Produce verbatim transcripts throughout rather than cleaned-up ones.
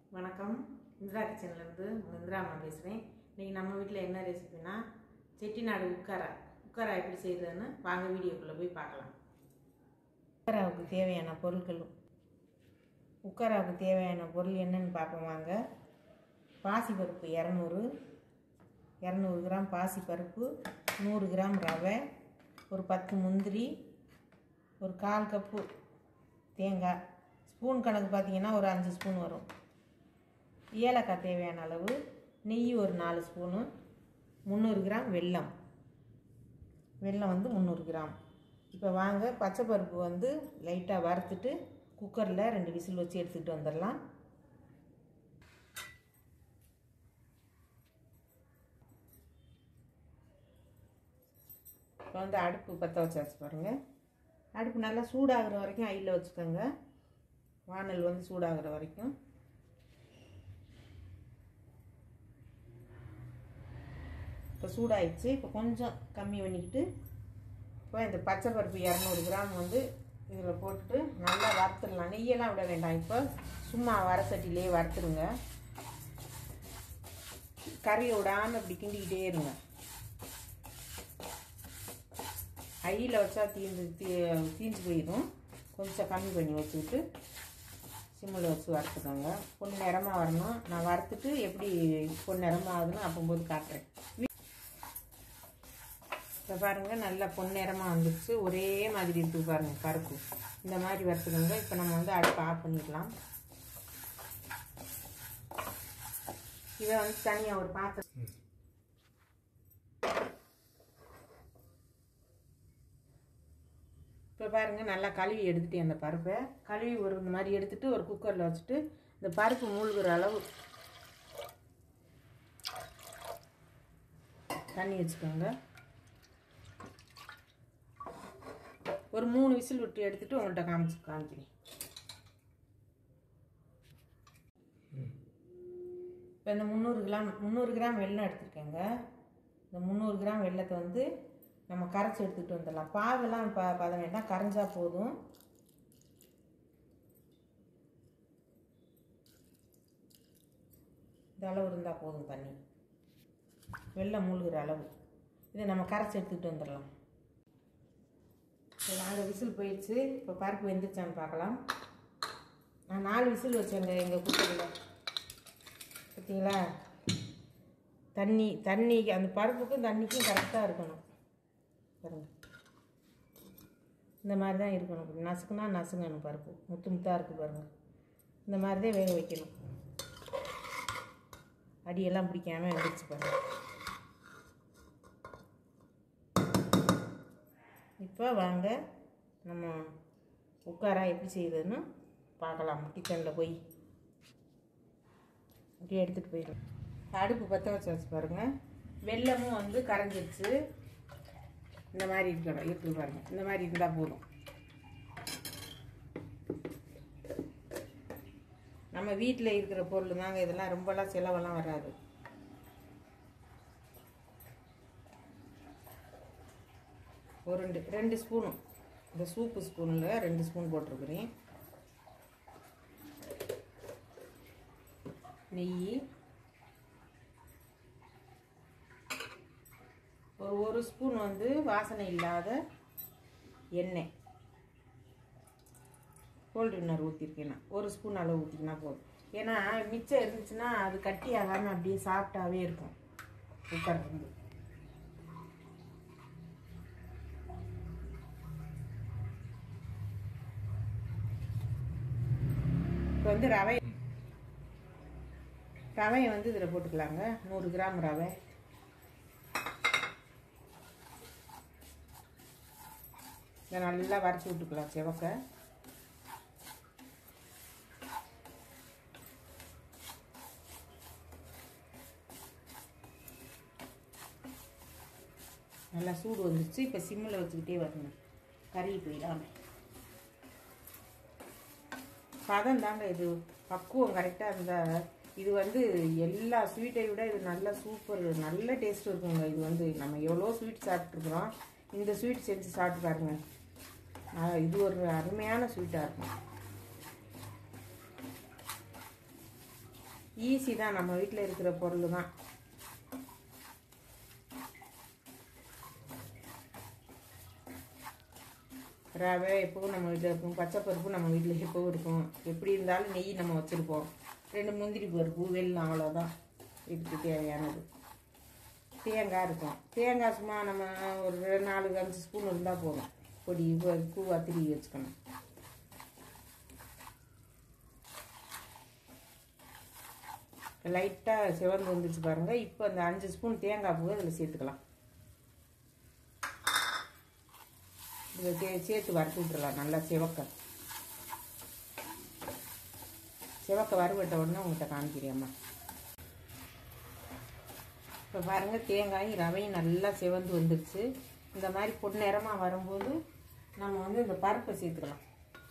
வணக்கம். இந்திரா கிச்சன்லேருந்து இந்திரா அம்மா பேசுகிறேன். இன்றைக்கி நம்ம வீட்டில் என்ன ரெசிபினா செட்டிநாடு உக்கரா உக்கரா எப்படி செய்கிறதுன்னு வாங்க வீடியோக்குள்ளே போய் பார்க்கலாம். உக்கராவுக்கு தேவையான பொருட்கள் உக்கராவுக்கு தேவையான பொருள் என்னென்னு பார்ப்போம் வாங்க. பாசிப்பருப்பு இரநூறு இரநூறு கிராம் பாசிப்பருப்பு, நூறு கிராம் ரவை, ஒரு பத்து முந்திரி, ஒரு கால் கப்பு தேங்காய், ஸ்பூன் கணக்கு பார்த்திங்கன்னா ஒரு அஞ்சு ஸ்பூன் வரும், ஏலக்காய் தேவையான அளவு, நெய் ஒரு நாலு ஸ்பூனு, முந்நூறு கிராம் வெல்லம் வெல்லம் வந்து முந்நூறு கிராம். இப்போ வாங்க பச்சை பருப்பு வந்து லைட்டாக வறுத்துட்டு குக்கரில் ரெண்டு விசில் வச்சு எடுத்துக்கிட்டு வந்துடலாம். இப்போ வந்து அடுப்பு பற்ற வச்சாச்சு பாருங்கள். அடுப்பு நல்லா சூடாகிற வரைக்கும் ஐயில் வச்சுக்கோங்க. வானல் வந்து சூடாகிற வரைக்கும். இப்போ சூடாயிடுச்சு. இப்போ கொஞ்சம் கம்மி பண்ணிக்கிட்டு இப்போ இந்த பச்சை பருப்பு இரநூறு கிராம் வந்து இதில் போட்டுட்டு நல்லா வறுத்துடலாம். நெய்யெல்லாம் விட வேண்டாம். இப்போ சும்மா வர சட்டிலேயே வறுத்துருங்க. கறியை விடாமல் இப்படி கிண்டிக்கிட்டே இருங்க. ஐயில் வச்சா தீந்து தீ தீஞ்சு போயிடும். கொஞ்சம் கம்மி பண்ணி வச்சுக்கிட்டு சிம்மில் வச்சு வறுத்துக்கோங்க. பொண்ணு நிறமாக வரணும். நான் வறுத்துட்டு எப்படி பொண்ணு நிறமாக ஆகுதுன்னு அப்போம்போது காட்டுறேன். இப்போ பாருங்கள், நல்லா பொன்னிறமாக வந்துடுச்சு. ஒரே மாதிரி இருக்குது பாருங்கள் கருப்பு. இந்த மாதிரி வறுத்துக்கோங்க. இப்போ நம்ம வந்து அடுப்பு ஆஃப் பண்ணிடலாம். இதை வந்து தனியாக ஒரு பாத்திரம் இப்போ பாருங்கள், நல்லா கழுவி எடுத்துகிட்டு அந்த பருப்பை கழுவி ஒரு இந்த மாதிரி எடுத்துகிட்டு ஒரு குக்கரில் வச்சுட்டு இந்த பருப்பு மூழ்கிற அளவு தண்ணி வச்சுக்கோங்க. ஒரு மூணு விசில் விட்டு எடுத்துகிட்டு உங்கள்கிட்ட காமிச்சு காமிக்கிறேன். இப்போ இந்த முந்நூறு கிராம் முந்நூறு கிராம் வெல்லம் எடுத்துருக்கேங்க. இந்த முந்நூறு கிராம் வெல்லத்தை வந்து நம்ம கரைச்சி எடுத்துகிட்டு வந்துடலாம். பாவெல்லாம் ப பதம் வேண்டாம், கரைஞ்சா போதும். இந்த அளவு இருந்தால் போதும் தண்ணி, வெல்லம் மூழ்கிற அளவு. இதை நம்ம கரைச்சி எடுத்துகிட்டு வந்துடலாம். நாலு விசில் போயிடுச்சு. இப்போ பருப்பு வெந்துச்சான்னு பார்க்கலாம். நான் நாலு விசில் வச்சேங்க எங்கள் குக்கரில். பார்த்தீங்களா, தண்ணி தண்ணி அந்த பருப்புக்கும் தண்ணிக்கும் கரெக்டாக இருக்கணும் பாருங்க. இந்த மாதிரி தான் இருக்கணும். நசுக்குனா நசுங்கணும். பருப்பு முத்து முத்தாக இருக்குது பாருங்கள். இந்த மாதிரி தான் வேக வைக்கணும். அடியெல்லாம் பிடிக்காமல் வெந்துச்சு பாருங்கள். இப்போ வாங்க நம்ம உக்காரா எப்படி செய்யுதுன்னு பார்க்கலாம். கிச்சனில் போய் அப்படியே எடுத்துகிட்டு போயிடும். அடுப்பு பற்ற வச்சு வச்சு பாருங்கள். வெல்லமும் வந்து கரைஞ்சிருச்சு. இந்த மாதிரி இருக்கணும் இருக்குது பாருங்கள். இந்த மாதிரி இருந்தால் போதும். நம்ம வீட்டில் இருக்கிற பொருள் தாங்க இதெல்லாம். ரொம்பலாம் செலவெல்லாம் வராது. ஒரு ரெண்டு ரெண்டு ஸ்பூனும் இந்த சூப்பு ஸ்பூனில் ரெண்டு ஸ்பூன் போட்டிருக்கிறேன். நெய் ஒரு ஒரு ஸ்பூன் வந்து வாசனை இல்லாத எண்ணெய் கோல்டு வின்னர் ஊற்றிருக்கேன். ஒரு ஸ்பூன் அளவு ஊற்றிக்கினா போதும். ஏன்னா மிச்சம் இருந்துச்சுன்னா அது கட்டி ஆகாமல் அப்படியே சாஃப்டாகவே இருக்கும் குக்கர் வந்து. இப்போ வந்து ரவை ரவையை வந்து இதில் போட்டுக்கலாங்க. நூறு கிராம் ரவை. இதை நல்லா வறுத்து விட்டுக்கலாம் செவக்க. நல்லா சூடு வந்துருச்சு. இப்போ சிம்மில் வச்சுக்கிட்டே வரணும், கறி போயிடாமல். பதம் தாங்க இது, பக்குவம் கரெக்டாக இருந்தால் இது வந்து எல்லா ஸ்வீட்டை விட இது நல்ல சூப்பர் நல்ல டேஸ்ட் இருக்குங்க. இது வந்து நம்ம எவ்வளோ ஸ்வீட் சாப்பிட்ருக்குறோம். இந்த ஸ்வீட் செஞ்சு சாப்பிட்டு பாருங்க. இது ஒரு அருமையான ஸ்வீட்டாக இருக்கும். ஈஸி தான், நம்ம வீட்டில் இருக்கிற பொருள் தான். ரவை எப்பவும் நம்ம வீட்டில் இருக்கும், பச்சை பருப்பு நம்ம வீட்டில் எப்பவும் இருக்கும். எப்படி இருந்தாலும் நெய் நம்ம வச்சுருப்போம். ரெண்டு முந்திரி பருப்பு, வெல்லம், அவ்வளோதான் இதுக்கு தேவையானது. தேங்காய் இருக்கும். தேங்காய் சும்மா நம்ம ஒரு நாலு அஞ்சு ஸ்பூன் இருந்தால் போதும். பொடி பூவாக திருவி வச்சுக்கணும். லைட்டாக சிவந்து வந்துச்சு பாருங்கள். இப்போ அந்த அஞ்சு ஸ்பூன் தேங்காய் பூவை அதில் சேர்த்துக்கலாம். இதில் சே சேர்த்து வறுத்து விட்டுறலாம். நல்லா சிவக்க சிவக்க வறுவிட்ட உடனே உங்கள்கிட்ட காமிக்கிறேம்மா. இப்போ பாருங்கள், தேங்காயும் ரவையும் நல்லா சிவந்து வந்துடுச்சு. இந்த மாதிரி பொன்னிறமாக வரும்போது நம்ம வந்து இந்த பருப்பை சேர்த்துக்கலாம்.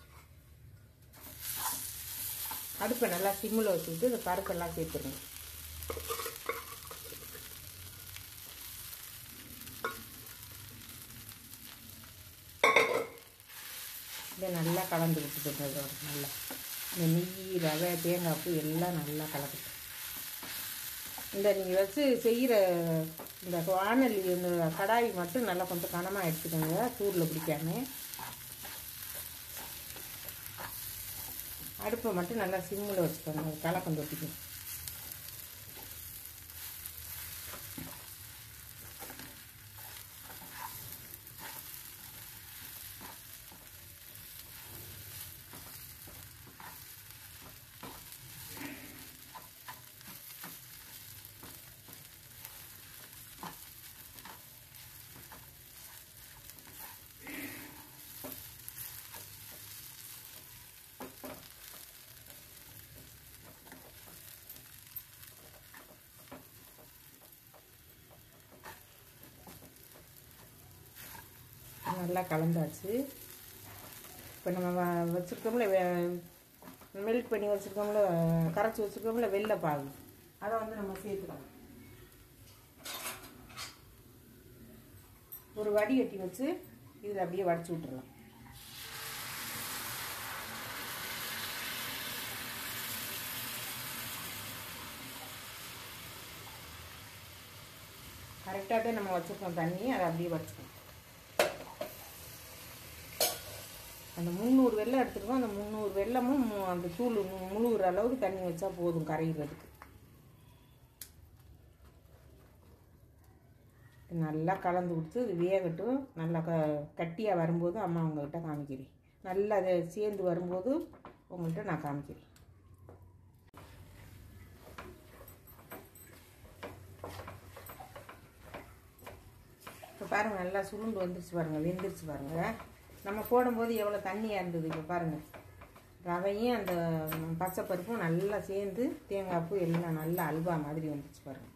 அடுப்பை நல்லா சிம்மில் வச்சுக்கிட்டு இந்த பருப்பெல்லாம் சேர்த்துருங்க. இதை நல்லா கலந்து விட்டுட்டு அதோட நல்லா இந்த நெய், ரவை, தேங்காய் பூ எல்லாம் நல்லா கலக்கட்டும். இந்த நீங்கள் வச்சு செய்கிற இந்த வானலி இந்த கடாய் மட்டும் நல்லா கொஞ்சம் கனமாக எடுத்துக்கோங்க, தூரில் பிடிக்காம. அடுப்பை மட்டும் நல்லா சிம்மில் வச்சுக்கோங்க, கலக்கம் தொட்டிக்கணும். நல்லா கலந்தாச்சு. இப்போ நம்ம வ வச்சுருக்கோம்ல மெல்ட் பண்ணி வச்சுருக்கோம்ல, கரைச்சி வச்சுருக்கோம்ல வெள்ளை பாகு, அதை வந்து நம்ம சேர்த்துக்கலாம். ஒரு வடிகட்டி வச்சு இதில் அப்படியே வடிச்சு விட்டுறலாம். கரெக்டாக தான் நம்ம வச்சுருக்கோம் தண்ணி, அதை அப்படியே வச்சுக்கணும். அந்த முந்நூறு வெல்லம் எடுத்துருக்கோம். அந்த முந்நூறு வெல்லமும் அந்த தூள் முழுகிற அளவுக்கு தண்ணி வச்சா போதும் கரைகிறதுக்கு. நல்லா கலந்து கொடுத்து இது வேகட்டும். நல்லா க கட்டியாக வரும்போது அம்மா உங்கள்கிட்ட காமிக்கிறேன். நல்லா அதை சேர்ந்து வரும்போது உங்கள்கிட்ட நான் காமிக்கிறேன். இப்போ பாருங்கள், நல்லா சுருண்டு வந்துருச்சு பாருங்கள், வெந்துருச்சு பாருங்கள். நம்ம போடும்போது எவ்வளோ தண்ணியாக இருந்தது. இப்போ பாருங்கள், ரவையும் அந்த பச்சை பருப்பும் நல்லா சேர்ந்து தேங்காய் பூ எல்லாம் நல்லா அல்வா மாதிரி வந்துச்சு பாருங்கள்.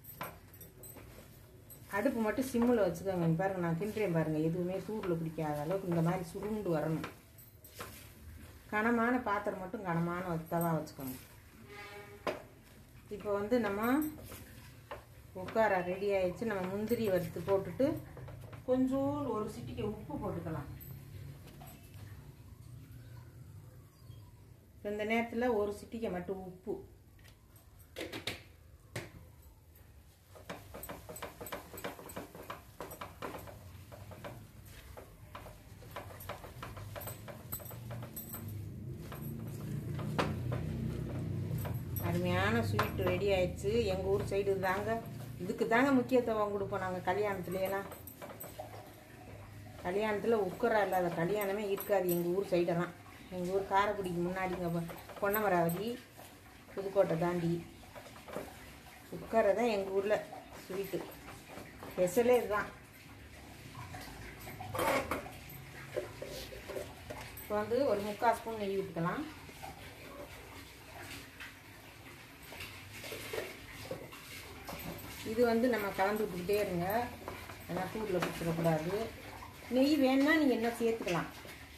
அடுப்பு மட்டும் சிம்மில் வச்சுக்கோங்க. பாருங்கள், நான் கிண்டுறேன் பாருங்கள், எதுவுமே சூடில் பிடிக்காத அளவுக்கு இந்த மாதிரி சுருண்டு வரணும். கனமான பாத்திரம் மட்டும் கனமான வத்தவா வச்சுக்கோங்க. இப்போ வந்து நம்ம உட்கார ரெடி ஆகிடுச்சு. நம்ம முந்திரி வறுத்து போட்டுட்டு கொஞ்சம் ஒரு சிட்டிக்கு உப்பு போட்டுக்கலாம். இந்த நேரத்தில் ஒரு சிட்டிக்கு மட்டும் உப்பு. அருமையான ஸ்வீட் ரெடி ஆயிடுச்சு. எங்கள் ஊர் சைடு தாங்க இதுக்கு தாங்க முக்கியத்துவம் கொடுப்போம் நாங்கள் கல்யாணத்துலையெல்லாம். கல்யாணத்தில் உக்கரா இல்லாத கல்யாணமே இருக்காது எங்கள் ஊர் சைடெல்லாம். எங்கள் ஊர் காரைக்குடிக்கு முன்னாடிங்க பொன்னமராவதி புதுக்கோட்டை தாண்டி உக்கரை தான் எங்கள் ஊரில் ஸ்வீட்டு ஸ்பெஷலே இதுதான். இப்போ வந்து ஒரு முக்கால் ஸ்பூன் நெய் ஊற்றிக்கலாம். இது வந்து நம்ம கலந்து விட்டுக்கிட்டே இருங்க, ஏன்னா தூரில் பிடிச்சிடக்கூடாது. நெய் வேணுன்னா நீங்கள் என்ன சேர்த்துக்கலாம்,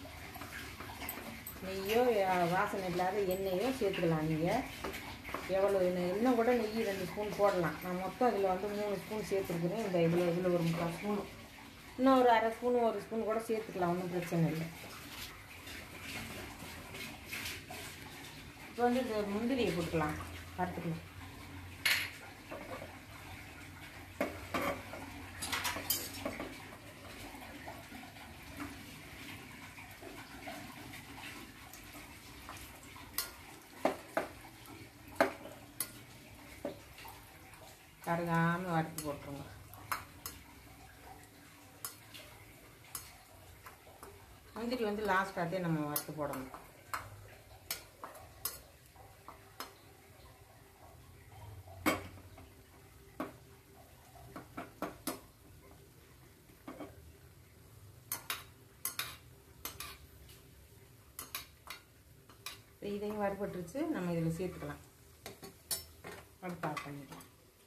நெய்யோ வாசனை இல்லாத எண்ணெயோ சேர்த்துக்கலாம். நீங்கள் எவ்வளோ இன்னும் கூட நெய் ரெண்டு ஸ்பூன் போடலாம். நான் மொத்தம் இதில் வந்து மூணு ஸ்பூன் சேர்த்துருக்குறேன். இந்த இதில் இதில் ஒரு முக்கால் ஸ்பூன், இன்னும் ஒரு அரை ஸ்பூன் ஒரு ஸ்பூன் கூட சேர்த்துக்கலாம், ஒன்றும் பிரச்சனை இல்லை. இப்போ வந்து இந்த முந்திரியை போட்டுக்கலாம். வறுத்துக்கலாம். கருகாமல் வறுத்து போட்டுருங்க. முந்திரி வந்து லாஸ்ட்டாகவே நம்ம வறுத்து போடணும். இதையும் வறுபட்டுருச்சு, நம்ம இதில் சேர்த்துக்கலாம். அடுப்பு ஆஃப் பண்ணிக்கலாம்.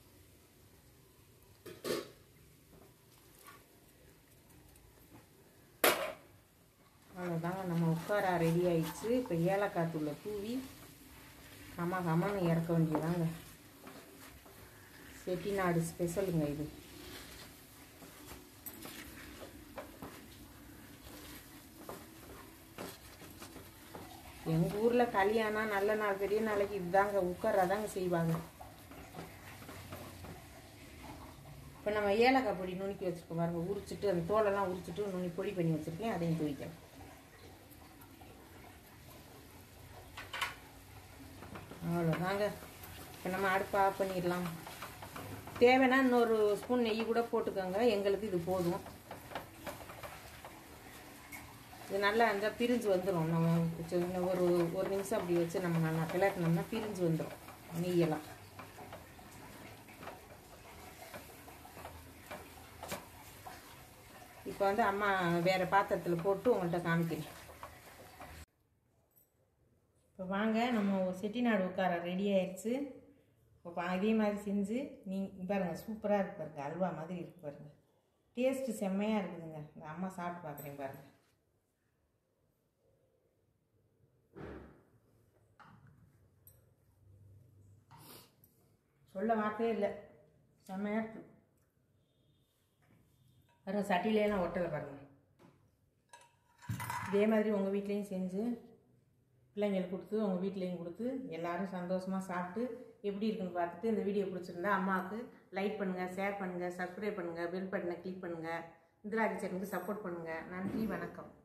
அவ்வளோதாங்க, நம்ம உட்காரா ரெடி ஆயிடுச்சு. இப்போ ஏலக்காய் தூளை தூவி கம கமன்னு இறக்க வேண்டியதாங்க. செட்டிநாடு ஸ்பெஷலுங்க இது. எங்கள் ஊரில் கல்யாணம் நல்ல நாள் பெரிய நாளைக்கு இதுதாங்க உட்காரா தாங்க செய்வாங்க. இப்போ நம்ம ஏலக்காய் பொடி நுணுக்கி வச்சுருக்கோம் பாருங்க, உரிச்சிட்டு அந்த தோலெல்லாம் உரிச்சிட்டு நுனி பொடி பண்ணி வச்சுருக்கேன், அதையும் தூவிக்கலாம். அவ்வளோதாங்க. இப்போ நம்ம அடுப்பை ஆஃப் பண்ணிடலாம். தேவைன்னா இன்னொரு ஸ்பூன் நெய் கூட போட்டுக்கோங்க, எங்களுக்கு இது போதும். இது நல்லா இருந்தால் பிரிஞ்சு வந்துடும். நம்ம ஒரு ஒரு நிமிஷம் அப்படி வச்சு நம்ம நல்லா கிளட்டினோம்னா பிரிஞ்சு வந்துடும் நெய்யெல்லாம். இப்போ வந்து அம்மா வேறு பாத்திரத்தில் போட்டு உங்கள்கிட்ட காமிக்கிறேன். இப்போ வாங்க, நம்ம செட்டிநாடு உட்கார ரெடி ஆயிடுச்சு. இப்போ இதே மாதிரி செஞ்சு நீங்கள் பாருங்கள், சூப்பராக இருக்கு பாருங்க, அல்வா மாதிரி இருக்கு பாருங்க. டேஸ்ட்டு செம்மையாக இருக்குதுங்க. இந்த அம்மா சாப்பிட்டு பார்க்குறேன் பாருங்கள். சொல்ல வார்த்தையே இல்லை, செம்மையாக இருக்குது பாருங்கள். சட்டியிலாம் ஒட்டலை பாருங்கள். இதே மாதிரி உங்கள் வீட்லேயும் செஞ்சு பிள்ளைங்களுக்கு கொடுத்து உங்கள் வீட்லேயும் கொடுத்து எல்லோரும் சந்தோஷமாக சாப்பிட்டு எப்படி இருக்குன்னு பார்த்துட்டு இந்த வீடியோ பிடிச்சிருந்தா அம்மாவுக்கு லைக் பண்ணுங்கள், ஷேர் பண்ணுங்கள், சப்ஸ்கிரைப் பண்ணுங்கள், பெல் பட்டனை கிளிக் பண்ணுங்கள், இந்திரா கிச்சனுக்கு சப்போர்ட் பண்ணுங்கள். நன்றி, வணக்கம்.